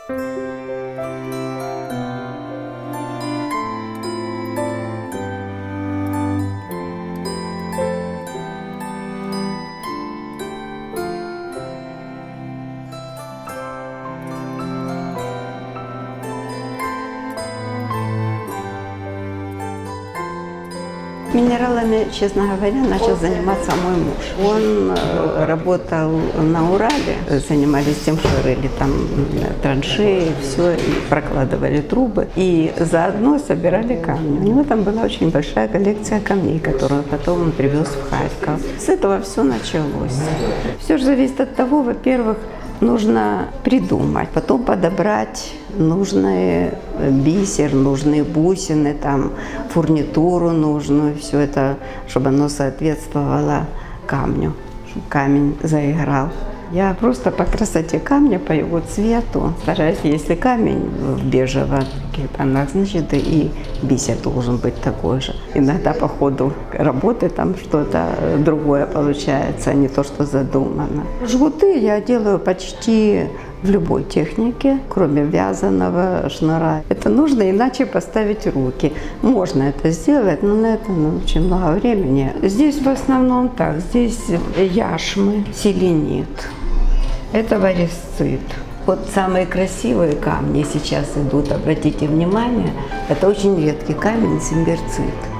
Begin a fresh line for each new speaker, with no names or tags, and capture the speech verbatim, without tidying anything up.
Минералами, честно говоря, начал заниматься мой муж. Он э, работал на Урале, занимались тем, что рыли там траншеи, все, и прокладывали трубы. И заодно собирали камни. У него там была очень большая коллекция камней, которую потом он привез в Харьков. С этого все началось. Все же зависит от того, во-первых, нужно придумать, потом подобрать нужный бисер, нужные бусины, там, фурнитуру нужную, все это, чтобы оно соответствовало камню, чтобы камень заиграл. Я просто по красоте камня, по его цвету стараюсь, если камень в бежевых тонах, значит и бисер должен быть такой же. Иногда по ходу работы там что-то другое получается, а не то, что задумано. Жгуты я делаю почти в любой технике, кроме вязаного шнура. Это нужно иначе поставить руки. Можно это сделать, но на это ну, очень много времени. Здесь в основном так, здесь яшмы, селенит, это варисцит. Вот самые красивые камни сейчас идут, обратите внимание, это очень редкий камень, симбирцит.